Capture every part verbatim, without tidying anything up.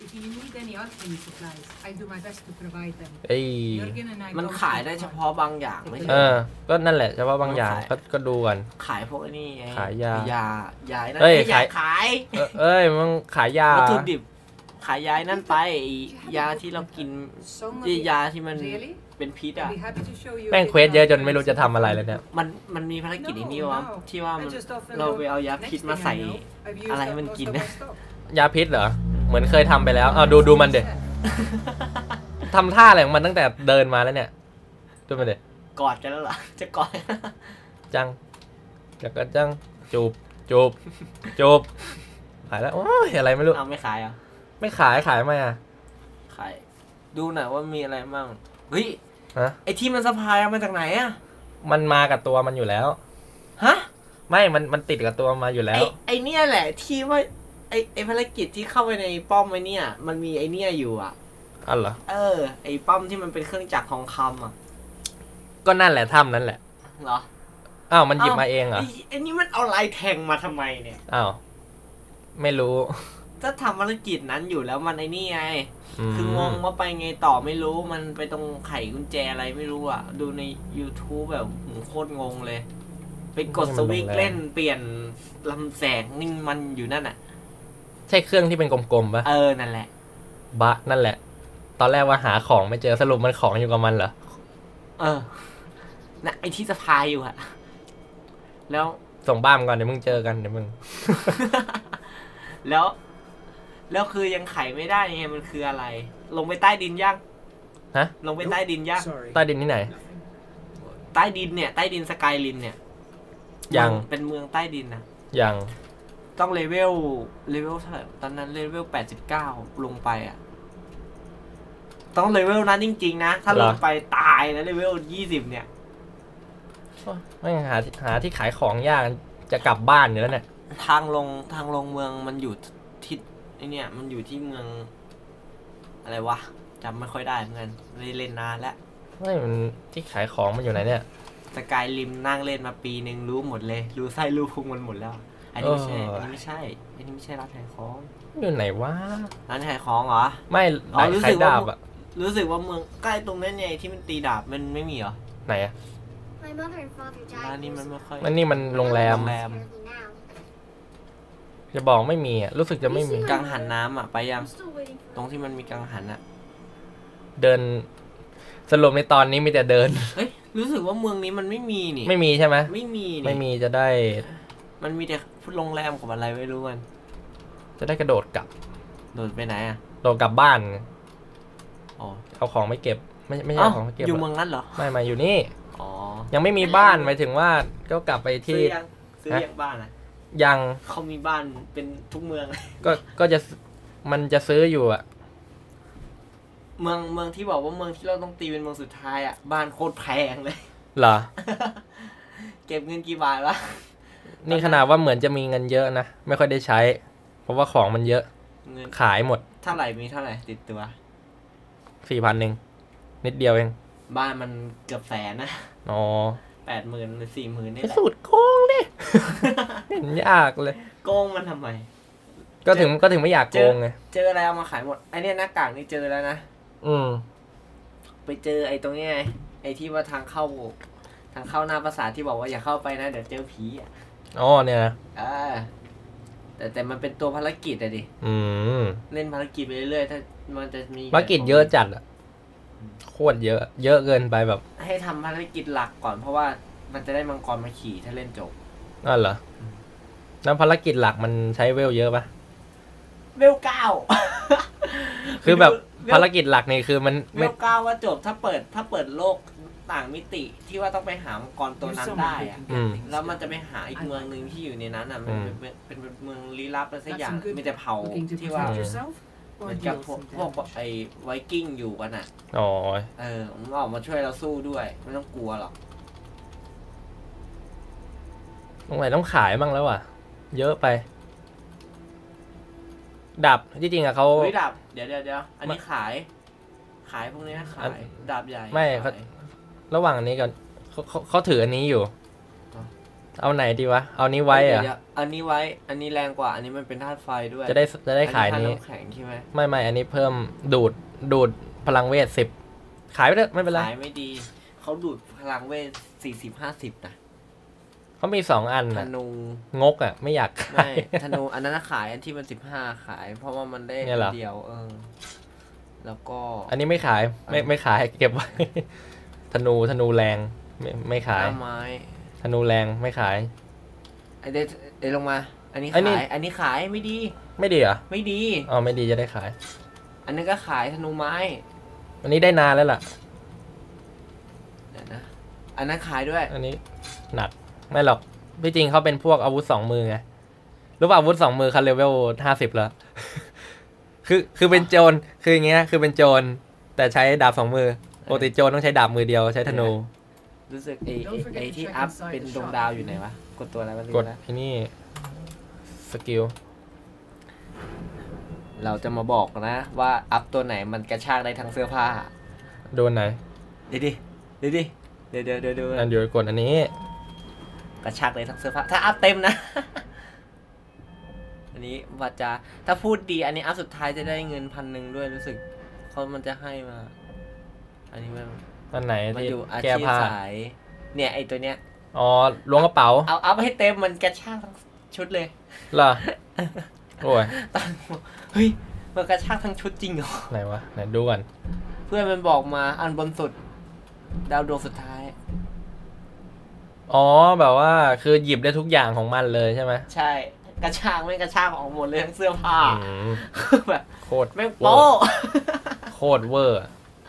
เอ้ยมันขายได้เฉพาะบางอย่างไม่ใช่เออก็นั่นแหละเฉพาะบางอย่างก็ก็ดูกันขายพวกนี้ไงขายยายายานั่นเอ้ยขายขายเอ้ยมึงขายยาวัตถุดิบขายยานั่นไปยาที่เรากินที่ยาที่มันเป็นพิษอ่ะแม่งเควสเยอะจนไม่รู้จะทำอะไรเลยเนี่ยมันมันมีภารกิจนี้วะที่ว่าเราไปเอายาพิษมาใส่อะไรให้มันกินนะยาพิษเหรอเหมือนเคยทำไปแล้วเอาดูดูมันเด็ดทำท่าอะไรของมันตั้งแต่เดินมาแล้วเนี่ยดูมันเด็ดกอดกันแล้วเหรอจะกอดจังจะก็จังจูบจูบจูบขายแล้วโอ้ยอะไรไม่รู้เอาไม่ขายอ่ะไม่ขายขายไหมอ่ะขายดูหน่อยว่ามีอะไรบ้างเฮ้ยฮะไอที่มันสะพายมาจากไหนอ่ะมันมากับตัวมันอยู่แล้วฮะไม่มันมันติดกับตัวมาอยู่แล้วไอไอเนี่ยแหละที่ว่าไอไอภารกิจที่เข้าไปในป้อมไอเนี่ยมันมีไอเนี่ยอยู่อ่ะอ๋อเหรอเออไอป้อมที่มันเป็นเครื่องจักรทองคำอ่ะก็นั่นแหละถ้ำนั่นแหละเหรออ้าวมันหยิบมาเองเหรอไอนี่มันเอาลายแทงมาทำไมเนี่ยอ้าวไม่รู้ถ้าทำภารกิจนั้นอยู่แล้วมันไอนี่ไงคืองงว่าไปไงต่อไม่รู้มันไปตรงไขกุญแจอะไรไม่รู้อ่ะดูใน YouTube แบบโคตรงงเลยไปกดสวิตช์เล่นเปลี่ยนลำแสงนี่มันอยู่นั่นอ่ะใช่เครื่องที่เป็นกลมๆปะเออนั่นแหละบะนั่นแหละตอนแรกว่าหาของไม่เจอสรุปมันของอยู่กับมันเหรอเออน่ะไอที่สะพายอยู่อะแล้วส่งบ้ามก่อนเดี๋ยวมึงเจอกันเดี๋ยวมึงแล้วแล้วคือยังไขไม่ได้ไงมันคืออะไรลงไปใต้ดินยังฮะลงไปใต้ดินยังใต้ดินที่ไหนใต้ดินเนี่ยใต้ดินสกายลินเนี่ยยังเป็นเมืองใต้ดินนะยังต้องเลเวลเลเวลเท่าไหร่ตอนนั้นเลเวลแปดสิบเก้าลงไปอ่ะต้องเลเวลนั้นจริงๆนะถ้าลงไปตายนะเลเวลยี่สิบเนี่ยไม่หาหาที่ขายของยากจะกลับบ้านอยู่แล้วเนี่ยทางลงทางลงเมืองมันอยู่ทิศไอเนี่ยมันอยู่ที่เมืองอะไรวะจำไม่ค่อยได้เหมือนกันเล่นนานแล้วไม่มันที่ขายของมันอยู่ไหนเนี่ยสกายริมนั่งเล่นมาปีหนึ่งรู้หมดเลยรู้ไส้รู้พุงมันหมดแล้วอันนี้ไม่ใช่อันนี้ไม่ใช่อันนี้ไม่ใช่ร้านขายของอยู่ไหนวะร้านขายของเหรอไม่ร้านขายดาบอะรู้สึกว่าเมืองใกล้ตรงนั้นไงที่มันตีดาบมันไม่มีเหรอไหนอะร้านนี้มันไม่ค่อยมันนี่มันโรงแรมจะบอกไม่มีอะรู้สึกจะไม่มีกังหันน้ำอะไปยังตรงที่มันมีกังหันอะเดินสรุปในตอนนี้มีแต่เดินเฮ้ยรู้สึกว่าเมืองนี้มันไม่มีนี่ไม่มีใช่ไหมไม่มีไม่มีจะได้มันมีแต่โรงแรมกับอะไรไม่รู้กันจะได้กระโดดกลับโดดไปไหนอะโดดกลับบ้านอ๋อเอาของไม่เก็บไม่ไม่ใช่ของไม่เก็บอยู่เมืองนั้นเหรอไม่มาอยู่นี่อ๋อยังไม่มีบ้านหมายถึงว่าก็กลับไปที่ซื้อยังบ้านอะยังเขามีบ้านเป็นทุกเมืองก็ก็จะมันจะซื้ออยู่อะเมืองเมืองที่บอกว่าเมืองที่เราต้องตีเป็นเมืองสุดท้ายอะบ้านโคตรแพงเลยเหรอเก็บเงินกี่บาทวะนี่ขนาดว่าเหมือนจะมีเงินเยอะนะไม่ค่อยได้ใช้เพราะว่าของมันเยอะขายหมดเท่าไหร่มีเท่าไหร่ติดตัวสี่พันหนึ่งนิดเดียวเองบ้านมันเกือบแสนนะอ๋อแปดหมื่นหรือสี่หมื่นนี่แหละสูตรโกงดิเห็นยากเลยโกงมันทำไมก็ถึงก็ถึงไม่อยากโกงไงเจออะไรเอามาขายหมดไอเนี้ยหน้ากากนี่เจอแล้วนะอืมไปเจอไอตรงนี้ไงไอที่ว่าทางเข้าทางเข้าหน้าปราสาทที่บอกว่าอย่าเข้าไปนะเดี๋ยวเจอผีอ่ะอ๋อเนี่ยนะอ่าแต่แต่มันเป็นตัวภารกิจอะดิอืมเล่นภารกิจไปเรื่อยๆถ้ามันจะมีภารกิจเยอะจัดอะโคตรเยอะเยอะเกินไปแบบให้ทำภารกิจหลักก่อนเพราะว่ามันจะได้มังกรมาขี่ถ้าเล่นจบนั่นเหรอแล้วภารกิจหลักมันใช้เวลเยอะปะเวลเก้าคือแบบภารกิจหลักนี่คือมันเวลเก้าว่าจบถ้าเปิดถ้าเปิดโลกต่างมิติที่ว่าต้องไปหามังกรตัวนั้นได้อะแล้วมันจะไปหาอีกเมืองนึงที่อยู่ในนั้นอ่ะมันเป็นเป็นเมืองลี้ลับอะไรสักอย่างมีแต่เผ่าที่ว่าเหมือนกับพวกพวกไอ้ไวกิ้งอยู่กันอ่ะอ๋อเออมันออกมาช่วยเราสู้ด้วยไม่ต้องกลัวหรอกตรงไหนต้องขายบ้างแล้วอ่ะเยอะไปดาบที่จริงอะเขาดาบเดี๋ยวเดี๋ยวเดี๋ยวอันนี้ขายขายพวกนี้ขายดาบใหญ่ไม่เขาระหว่างอันนี้กันเขาเขาเขาถืออันนี้อยู่เอาไหนดีวะเอานี้ไว้เหรอเดี๋ยวๆอันนี้ไว้อันนี้แรงกว่าอันนี้มันเป็นธาตุไฟด้วยจะได้จะได้ขายอันี้ธตุำแข็งใช่ไหมไม่ไม่อันนี้เพิ่มดูดดูดพลังเวทสิบขายไปเถอะไม่เป็นไรขายไม่ดีเขาดูดพลังเวทสี่สิบห้าสิบนะเขามีสองอันธนะนูงกอ่ะไม่อยากขาไม่ยธนูอันนั้นนะขายอันที่มันสิบห้าขาย เพราะว่ามันได้เนี่ยเหรอเดียวเออแล้วก็อันนี้ไม่ขายไม่ไม่ขายเก็บไว้ ธนูธนูแรงไม่ไม่ขายหน้าไม้ธนูแรงไม่ขายไอเดเดลงมา อันนี้อันนี้ขาย อันนี้ขายไม่ดีไม่ดีเหรอไม่ดีอ๋อไม่ดีจะได้ขายอันนี้ก็ขายธนูไม้อันนี้ได้นานแล้วล่ะเดี๋ยวนะอันนั้นขายด้วยอันนี้หนักไม่หรอกพี่จริงเขาเป็นพวกอาวุธสองมือไงรู้ป่ะอาวุธสองมือเขาเลเวลห้าสิบแล้ว คือคือเป็นโจรคืออย่างเงี้ยคือเป็นโจรแต่ใช้ดาบสองมือปกติโจรต้องใช้ดาบมือเดียวใช้ธนูรู้สึกไอไอ้ไอที่อัพเป็นดวงดาวอยู่ไหนวะ กดตัวอะไรวะลืมกดแล้วไอ้นี่สกิลเราจะมาบอกนะว่าอัพตัวไหนมันกระชากได้ทั้งเสื้อผ้าโดนไหนเดี๋ยวดิเดี๋ยวดิเดี๋ยวเดี๋ยวเดี๋ยวเดี๋ยวอันอยู่กดอันนี้กระชากได้ทั้งเสื้อผ้า ถ้าอัพเต็มนะ อันนี้วาจาถ้าพูดดีอันนี้อัพสุดท้ายจะได้เงินพันหนึ่งด้วยรู้สึกเขามันจะให้มา อันนี้มันอันไหนมันที่อยู่อาแก้ชีพผ้าสาย เนี่ยไอตัวเนี้ยอ๋อล้วงกระเป๋าเอาอัพให้เต็มมันกระชากทั้งชุดเลยเหรอโอ้ยตอนเฮ้ยมันกระชากทั้งชุดจริงเหรอไหนวะไหนดูก่อนเพื่อนมันบอกมาอันบนสุด ดาวดวงสุดท้ายอ๋อแบบว่าคือหยิบได้ทุกอย่างของมันเลยใช่ไหมใช่กระชากไม่กระชากออกหมดเลยทั้งเสื้อผ้าอืมแบบโคตรแม่งเวอโป๊ร์โคตรเวอร์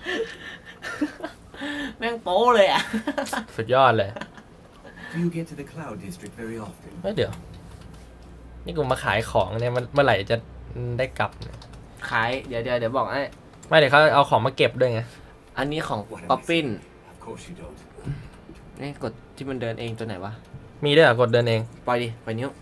แม่งโป๊เลยอ่ะสุดยอดเลย Do you get to the Cloud District very often? เฮ้ยเดี๋ยว นี่กูมาขายของเนี่ยมันเมื่อไหร่จะได้กลับเนี่ยขายเดี๋ยวเดี๋ยวเดี๋ยวบอกไอ้ไม่เดี๋ยวเขาเอาของมาเก็บด้วยไงอันนี้ของป๊อปปิ้น Of course you don't. นี่กดที่มันเดินเองตัวไหนวะมีด้วยเหรอกดเดินเองปล่อยดิปล่อยนิ้ว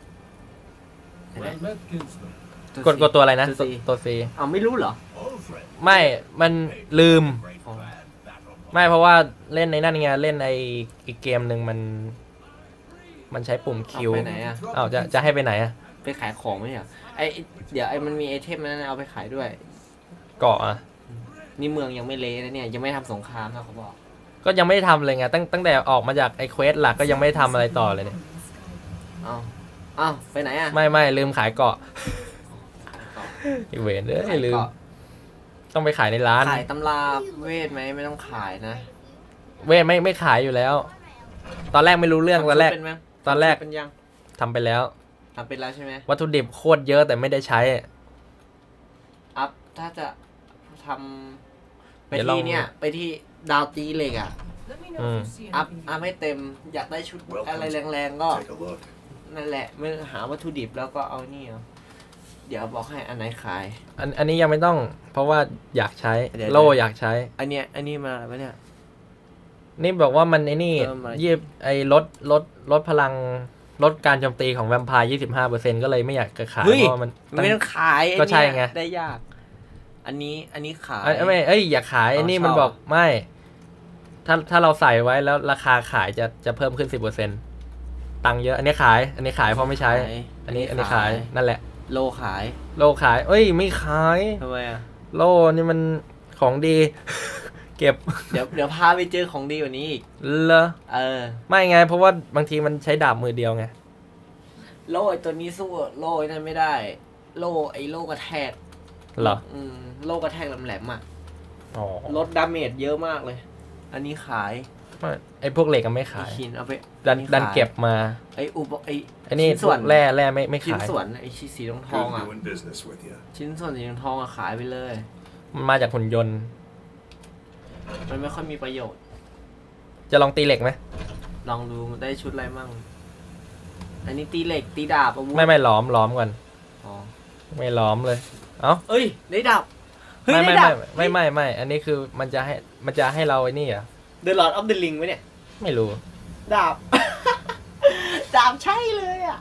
Well met, Kinsman. กดกดตัวอะไรนะตัว C ตัวซีเอาไม่รู้เหรอ All friends. ไม่มันลืมอ๋อไม่เพราะว่าเล่นในนั่นไงเล่นในอีกเกมหนึ่งมัน มันใช้ปุ่มเอาคิวไปไหนอ่ะอ้าวจะจะให้ไปไหนอะไปขายของไหมเนี่ยไอเดี๋ยวไอมันมีไอเทมนั้นนะเอาไปขายด้วยเกาะอะนี่เมืองยังไม่เละนะเนี่ยยังไม่ทำสงครามนะเขาบอกก็ยังไม่ได้ทำเลยไงตั้งตั้งแต่ออกมาจากไอ้เควสหลักก็ยังไม่ได้ทำอะไรต่อเลยเนี่ยเอาเอาไปไหนอ่ะไม่ไม่ลืมขายเกาะอีเวนต์เอ้ยลืม ต้องไปขายในร้านขายตำราเวทไหมไม่ต้องขายนะเว้ยไม่ไม่ขายอยู่แล้ว ตอนแรกไม่รู้เรื่องตอนแรกเป็นไหมตอนแรกเป็นยังทำไปแล้วทำเป็นแล้วใช่ไหมวัตถุดิบโคตรเยอะแต่ไม่ได้ใช้อัพถ้าจะทำไปเดี๋ยวลองที่เนี่ยไปที่ดาวตีเหล็กอ่ะอืมอัพอัพให้เต็มอยากได้ชุดอะไรแรงๆก็ Take a look. นั่นแหละไม่หาวัตถุดิบแล้วก็เอานี่เอาเดี๋ยวบอกให้อันไหนขายอันอันนี้ยังไม่ต้อง เพราะว่าอยากใช้เดี๋ยวโล่อยากใช้อันเนี้ยอันนี้มาแล้วเนี่ยนี่บอกว่ามันไอ้นี่เพิ่มมายีบไอ้ลดลดลดพลังลดการโจมตีของแวมไพร์ ยี่สิบห้าเปอร์เซ็นต์ ก็เลยไม่อยากจะขายเฮ้ยเพราะว่ามันไม่ต้องขายก็ใช่ไงได้ยาก อันนี้อันนี้ขายเอ้ยไม่เอ้ยอย่าขายอ๋อไอ้นี่มันชอบบอกไม่ ถ้าถ้าเราใส่ไว้แล้วราคาขายจะจะเพิ่มขึ้น สิบเปอร์เซ็นต์ ตังค์เยอะ อันนี้ขาย อันนี้ขายเพราะไม่ใช้ขายอันนี้อันนี้ขายนั่นแหละโลขายโลขาย เอ้ยไม่ขายทำไมอ่ะโลนี่มันของดี เก็บเดี๋ยวเดี๋ยวพาไปเจอของดีกว่านี้อีกเหรอเออไม่ไง เพราะว่าบางทีมันใช้ดาบมือเดียวไงโล่ไอตัวนี้สู้โล่ไอ้นั่นไม่ได้ โล่ไอโล่กระแทกเหรออืมโล่กระแทกแหลมๆอ่ะอ๋อลดดาเมจเยอะมากเลย อันนี้ขายไม่ไอ้พวกเหล็กก็ไม่ไอขายชิ้นเอาไปดันอัดันขายเก็บมาไออุปไอไอ้นี่ชิ้นพส่ววนกแร่แร่ไม่ไม่ชิ้นขายส่วนไอชิ้นสีทองทอง Good อ่ะ doing business with you. ชิ้นส่วนสีทองทองอ่ะขายไปเลยมันมาจากหุ่นยนต์มันไม่ค่อยมีประโยชน์จะลองตีเหล็กไหมลองดูได้ชุดอะไรมั่ง อันนี้ตีเหล็กตีดาบอาวุธไม่ไม่ล้อมล้อมก่อนอ๋อไม่ล้อมเลย เอ้าเอ้ยได้ดาบเฮ้ยไม่ได้ไม่ดาไม่บไม่ไม่ไม่อันนี้คือมันจะให้มันจะให้เราไอ้นี่เหรอ่ะเดอะลอร์ดออฟเดอะลิงไหมเนี่ยไม่รู้ดาบ ดาบใช่เลยอ่ะ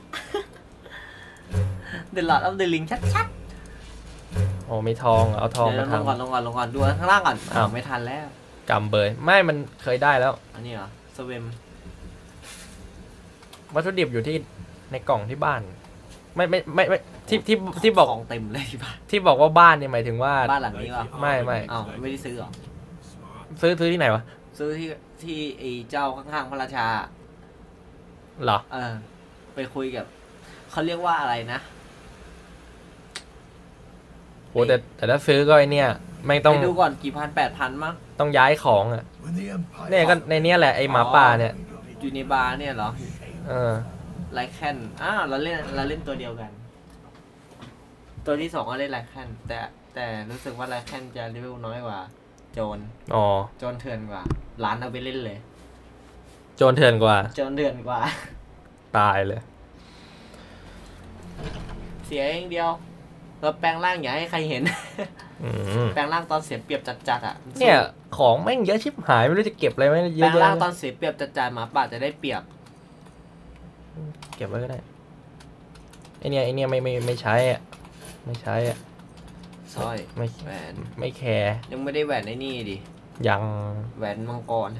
The Lord of the Ring ชัดโอ้มีทองเหรอเอาๆทองเดี๋มายวลงก่อนทำลงก่อนลงก่อนดูข้างล่างก่อนอ้าวไม่ทันแล้วกำเบยไม่มันเคยได้แล้วอันนี้เหรอสเวมวัตถุดิบอยู่ที่ในกล่องที่บ้าน ไม่ไม่ไม่ไม่ที่ที่ที่บอกของเต็มเลยที่บ้านที่บอกว่าบ้านเนี่ยหมายถึงว่าบ้านหลังนี้เหรอไม่ไม่อ้าวไม่ได้ซื้อเหรอซื้อซื้อที่ไหนวะซื้อที่ที่ไอ้เจ้าข้างๆพระราชาเหรอเออ ไปคุยกับเขาเรียกว่าอะไรนะโหแต่แต่ถ้าซื้อก็ไอเนี่ยไม่ต้องไปดูก่อนกี่พันแปดพันมั้งต้องย้ายของอ่ะ When the Empire เนี่ยก็ในเนี้ยแหละไอหมาป่าเนี่ยอยู่ในบาร์เนี่ยเหรอเออไลแคนอ้าวเราเล่นเราเล่นตัวเดียวกัน ตัวที่สองก็เล่นไลแคนแต่แต่รู้สึกว่าไลแคนจะเลเวลน้อยกว่า โจนอ๋อโจนเถื่อนกว่าร้านเอาไปเล่นเลยโจรเถื่อนกว่าโจนเถื่อนกว่าตายเลยเสียเองเดียวเราแปลงร่างอย่าให้ใครเห็นอืมแปลงร่างตอนเสียเปรียบจัดๆอ่ะเนี่ยของแม่งเยอะชิบหายไม่รู้จะเก็บอะไรไหมเยแปลอะงแยะร่างตอนเสียเปรียบจัดๆหมาป่าจะได้เปรียบเก็บไว้ก็ได้ไอเนี่ยไอเนี่ยไม่ไม่ไม่ใช้อ่ะไม่ใช้อ่ะสร้อยไม่แหวนไม่แคร์ยังไม่ได้แหวนไอ้นี่ดิยังแหวนมังกร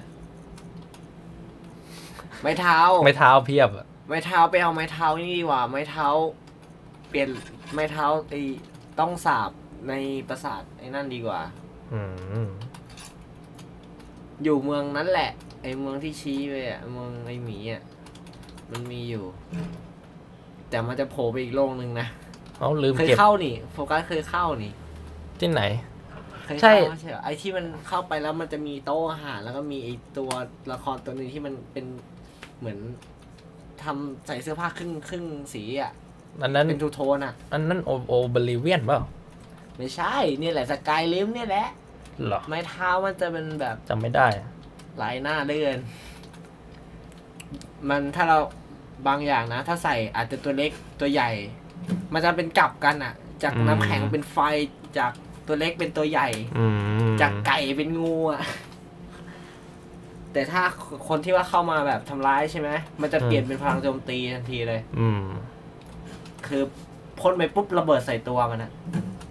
ไม้เท้าไม่เท้าเพียบอะไม้เท้าไปเอาไม้เท้านี่ดีกว่าไม้เท้า เปลี่ยนไม้เท้าไอ้ต้องสาบในปราสาทไอ้นั่นดีกว่าอืมอยู่เมืองนั้นแหละ ไอ้เมืองที่ชี้ไปอ่ะเมืองไอ้หมีอ่ะมันมีอยู่ แต่มันจะโผล่ไปอีกโลกนึงนะเอาลืมเคยเก็บเข้านี่โฟกัสเคยเข้านี่ที่ไหนเคยใช่เข้าไม่ใช่เหรอไอ้ที่มันเข้าไปแล้วมันจะมีโต๊ะอาหารแล้วก็มีไอ้ตัวละครตัวหนึงที่มันเป็นเหมือนทำใส่เสื้อผ้าครึ่งครึ่งสีอ่ะอันนั้นเป็นทูโทนอ่ะอันนั้นโอโอบลิเวียนเปล่าไม่ใช่เนี่ยแหละสกายลิมเนี่ยแหละเหรอไม้เท้ามันจะเป็นแบบจำไม่ได้หลายหน้าเหลือเกินมันถ้าเราบางอย่างนะ ถ้าใส่อาจจะตัวเล็กตัวใหญ่ มันจะเป็นกลับกันอ่ะ จากอืมน้ำแข็งเป็นไฟจากตัวเล็กเป็นตัวใหญ่อืมจากไก่เป็นงูอ่ะ แต่ถ้าคนที่ว่าเข้ามาแบบทำร้ายใช่ไหมมันจะเปลี่ยนเป็นพลังโจมตีทันทีเลยอืมคือพ่นไปปุ๊บระเบิดใส่ตัวมันอะ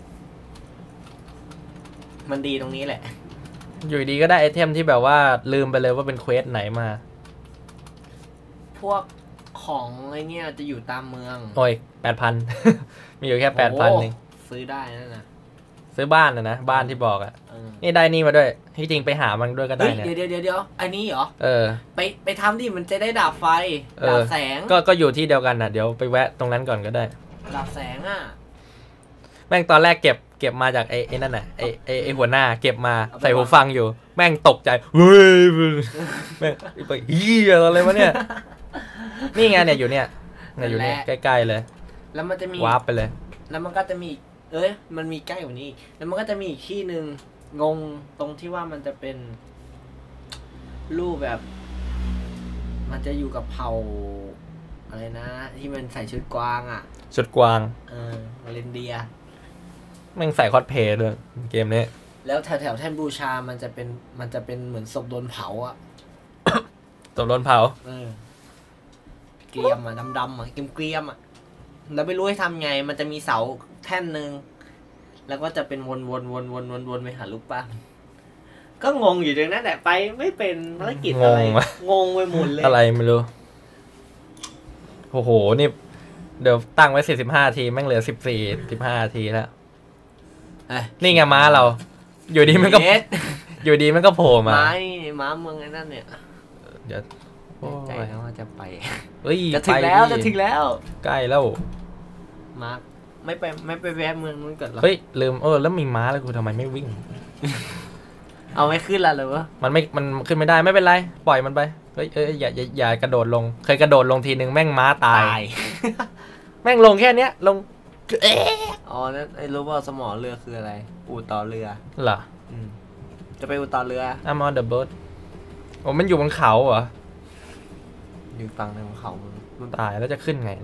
มันดีตรงนี้แหละอยู่ดีก็ได้ไอเทมที่แบบว่าลืมไปเลยว่าเป็นเควสไหนมาพวกของไอเนี่ยจะอยู่ตามเมืองโอ้ยแปดพัน มีอยู่แค่แปดพันเองซื้อได้นั่นนะซื้อบ้านนะนะ บ้านที่บอกอ่ะเออนี่ได้นี่มาด้วย ที่จริงไปหามันด้วยก็ได้เฮ้ยเนี่ยเดี๋ยวเดี๋ยวเดี๋ยวอันนี้เหรอเออไปไปทำดิมันจะได้ดาบไฟเออดาบแสงก็ก็อยู่ที่เดียวกันน่ะ เดี๋ยวไปแวะตรงนั้นก่อนก็ได้ดาบแสงอ่ะแม่งตอนแรกเก็บเก็บมาจากไอ้ไอ้นั่นน่ะไอ้ไอ้ไอ้หัวหน้าเก็บมาเอาไปใส่หูฟังอยู่ แม่งตกใจเฮ้ยแม่งไปเฮียอะไรวะเนี่ย นี่ไงเนี่ยอยู่เนี่ยเนี่ยอยู่เนี่ยใกล้ๆเลยแล้วมันจะมีวาร์ปไปเลยแล้วมันก็จะมี เอ้ย มันมีใกล้กว่านี้อีกแล้วมันก็จะมีอีกที่หนึ่งงงตรงที่ว่ามันจะเป็น รูปแบบ มันจะอยู่กับเผ่าอะไรนะ ที่มันใส่ชุดกวางอ่ะชุดกวางเออมาเลนเดียแม่งใส่คอสเพลย์เลยเกมนี้แล้วแถวแถวๆแท่นบูชา มันจะเป็น มันจะเป็นเหมือนศพโดนเผาอ่ะตบโดนเผาเออ เกรียมอ่ะดำๆอ่ะเกรียมเกรียมๆอ่ะแล้วไม่รู้ให้ทำไง มันจะมีเสาแท่นหนึ่งแล้วก็จะเป็นวนวนวนวนวนวนไปหาลูกปั้นก็งงอยู่ตรงนั้นแหละไปไม่เป็นภารกิจอะไรงงวะงงไปหมดเลยอะไรไม่รู้ โอ้โห นี่ เดี๋ยวตั้งไว้สี่สิบห้าทีแม่งเหลือสิบสี่สิบห้าทีแล้วเอ้ยนี่ไงม้าเรา อยู่ดีมันก็เย็ดอยู่ดีมันก็โผล่มาม้านี่ม้าเมืองไอ้นั่นเนี่ยเดี๋ยวโอ้ใจยนะว่าจะไปเฮ้ยจะถึงไปแล้วดิจะถึงแล้วใกล้แล้วมาร์คไม่ไปไม่ไปแวะเมืองนู้นก่อนเหรอเฮ้ยลืมเออแล้วมีม้าแล้วกูทำไมไม่วิ่งเอาไม่ขึ้นละเลยวะมันไม่มันขึ้นไม่ได้ไม่เป็นไร ปล่อยมันไปเฮ้ยเอ้ยอย่าอย่าอย่ากระโดดลง เคยกระโดดลงทีนึงแม่งม้าตาย แม่งลงแค่เนี้ยลงเอ๊ะอ๋อนั่นไอ้รู้ว่าสมอเรือคืออะไร อู่ต่อเรือเหรออืมจะไปอู่ต่อเรือ I'm on the boat โอ้มันอยู่บนเขาเหรออยู่ฝั่งหนึ่งของเขามันตายแล้วจะขึ้นไง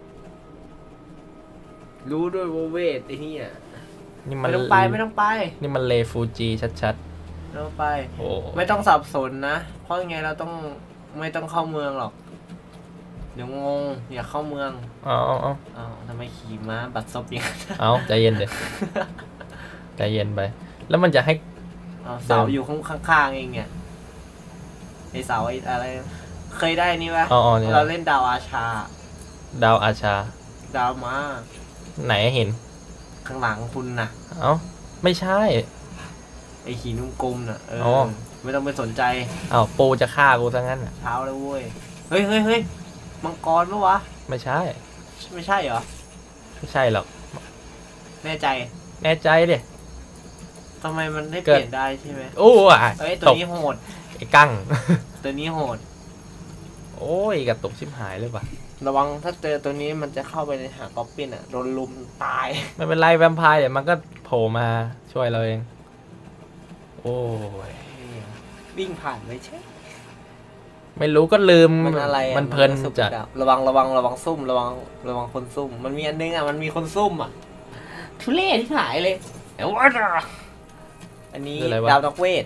รู้ด้วยว่าเวทไอ้นี่อ่ะนี่มันไม่ต้องไปไม่ต้องไปนี่มันเลฟูจิชัดไม่ต้องไปๆโอ้ไม่ต้องสับสนนะ เพราะยังไงเราต้องไม่ต้องเข้าเมืองหรอก เดี๋ยวงงอย่าเข้าเมืองเอาเอาเอาอ้าวทำไมขี่ม้าบัดซบอย่างนั้นเอาใจเย็นเดี๋ยวใจเย็นไป แล้วมันจะให้อ้าวเสาอยู่ข้างข้างๆเองเนี่ยไอเสาไออะไรเคยได้นี่ปะอ๋ออ๋อนี่เราเล่นดาวอาชาดาวอาชาดาวมาไหนเห็นข้างหลังคุณน่ะเอ้าไม่ใช่ไอหินนุ่มกลมน่ะเอออ๋อไม่ต้องไปสนใจเอ้าปูจะฆ่ากูซะงั้นอ่ะเช้าแล้วเว้ยเฮ้ยเฮ้ยเฮ้ยมังกรปะวะไม่ใช่ไม่ใช่เหรอไม่ใช่หรอกแน่ใจแน่ใจดิทำไมมันได้เกิเปดลี่ยนได้ใช่ไหมโอ้ยเอ้ย ตัตวกนี้โหดไอ้กั้งตัวนี้โหดโอ้ยกระตุกชิบหายเลยว่ะระวังถ้าเจอตัวนี้มันจะเข้าไปในหากอบปินอ่ะโดนลุมตายไม่เป็นไรแวมไพร์เดี๋ยวมันก็โผล่มาช่วยเราเอง โอ้ยวิ่งผ่านไม่ใช่ไม่รู้ก็ลืมมันอะไรอ่ะมันเพลินก็สุจัดอะระวังระวังระวังซุ่มระวังระวังคนซุ่ม มันมีอันนึงอ่ะมันมีคนซุ่มอ่ะทุเรศที่หายเลยเดี๋ยวว่าจะอันนี้คืออะไรวะดาวนักเวท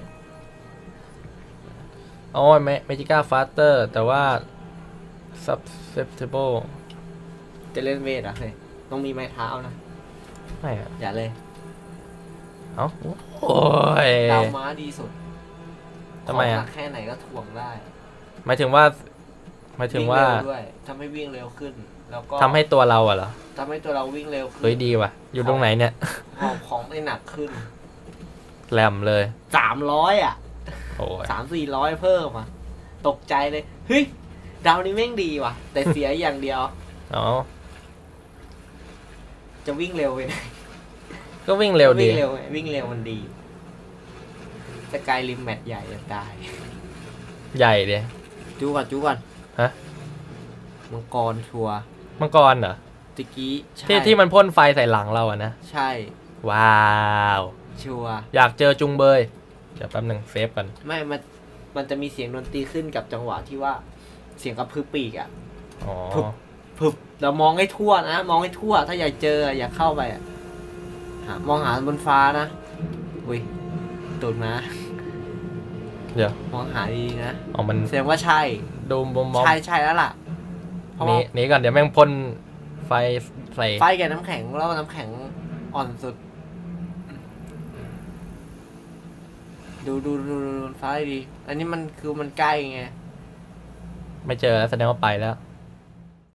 โอ้ยไม่เมจิก้าฟาสเตอร์แต่ว่า susceptible จะเล่นเวทอ่ะเฮ้ยต้องมีไม้เท้านะไม่อะอย่าเลยเอ้าโอ้ยดาวม้าดีสุดทำไมของหอ่ะนักแค่ไหนก็ถ่วงได้หมายถึงว่าหมายถึงว่าวิ่เร็ด้วยทำให้วิ่งเร็วขึ้น แล้วก็ทำให้ตัวเราอะเหรอทำให้ตัวเราวิ่งเร็วขึ้นเฮ้ยดีว่ะ อยู่ตรงไหนเนี่ยหอบของได้หนักขึ้นแหลมเลยสามร้อยอ่ะโอ้ยสามสี่ร้อยเพิ่มอ่ะ ตกใจเลย เฮ้ย ดาวนี้แม่งดีว่ะ แต่เสียอย่างเดียวอ๋อจะวิ่งเร็วไปไหนก็วิ่งเร็วดีวิ่งเร็วไงวิ่งเร็วมันดีสกายริมแมทใหญ่จะตายใหญ่ดีจูก่อนจูก่อนฮะมังกรชัวร์มังกรเหรอตะกี้ใช่ที่ที่มันพ่นไฟใส่หลังเราอะนะใช่ว้าวชัวร์อยากเจอจุงเบย เดี๋ยวแป๊บหนึ่งเซฟกันไม่ มัน มันจะมีเสียงดนตรีขึ้นกับจังหวะที่ว่า เสียงกระพือปีกอ่ะอ๋อพึบ พึบเรามองให้ทั่วนะ มองให้ทั่ว ถ้าอยากเจออยากเข้าไปอ่ะหามองหาบนฟ้านะอุ้ยตูดมาเดี๋ยวมองหาดีๆนะอ๋อมันแสดงว่าใช่ดูมมองใช่ใช่แล้วล่ะ เพราะหนีว่าหนีก่อนเดี๋ยวแม่งพ่นไฟใส่ไฟกับน้ำแข็งแล้วน้ำแข็งอ่อนสุด ดูดูดูดูบนฟ้าดี อันนี้มันคือมันใกล้ไงไม่เจอแล้วแสดงว่าไปแล้ว